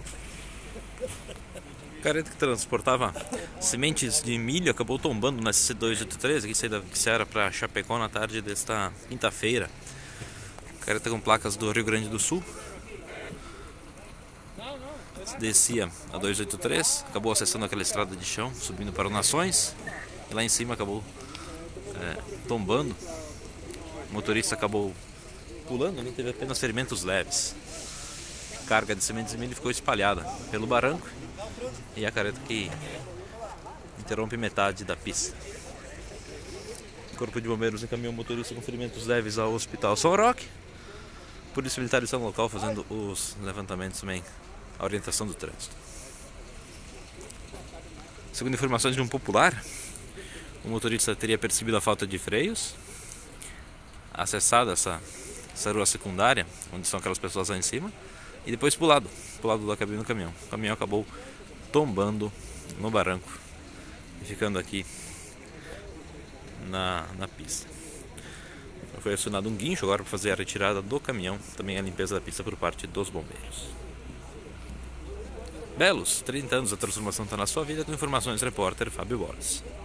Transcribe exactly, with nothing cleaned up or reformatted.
Carreta que transportava sementes de milho acabou tombando na C duzentos e oitenta e três, aqui saída que era para Chapecó na tarde desta quinta-feira. Carreta com placas do Rio Grande do Sul. Descia a duzentos e oitenta e três, acabou acessando aquela estrada de chão, subindo para o Nações. E lá em cima acabou é, tombando. O motorista acabou pulando, ali teve apenas ferimentos leves. A carga de sementes de milho ficou espalhada pelo barranco. E a carreta que interrompe metade da pista. O Corpo de Bombeiros encaminhou o motorista com ferimentos leves ao Hospital São Roque. Polícia Militar está no local fazendo os levantamentos também, a orientação do trânsito. Segundo informações de um popular, o motorista teria percebido a falta de freios, acessado essa, essa rua secundária, onde estão aquelas pessoas lá em cima, e depois pulado, pulado da cabine do caminhão. O caminhão acabou tombando no barranco e ficando aqui na, na pista. Foi acionado um guincho agora para fazer a retirada do caminhão, também a limpeza da pista por parte dos bombeiros. Belos, trinta anos, a transformação está na sua vida. Com informações, repórter Fábio Borges.